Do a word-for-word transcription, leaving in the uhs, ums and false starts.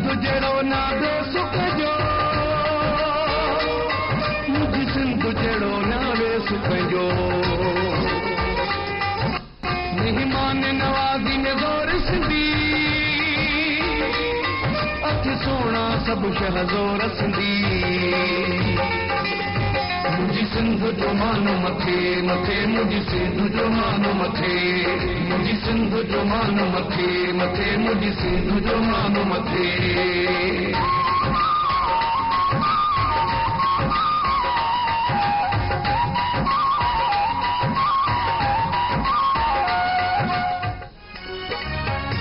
जहिड़ो नादो सुख जो मुंहिंजी सिंध जहिड़ो नावे सुख जो महिमान नवाज़ी में ज़ोर सिंधी अख सोना सभु शह ज़ोर सिंधी मुंहिंजी सिंध जो मानो मथे मथे मुंहिंजी सिंध जो मानो मथे मुंहिंजी सिंध जो मानो मथे मथे मुंहिंजी सिंध जो मानो मथे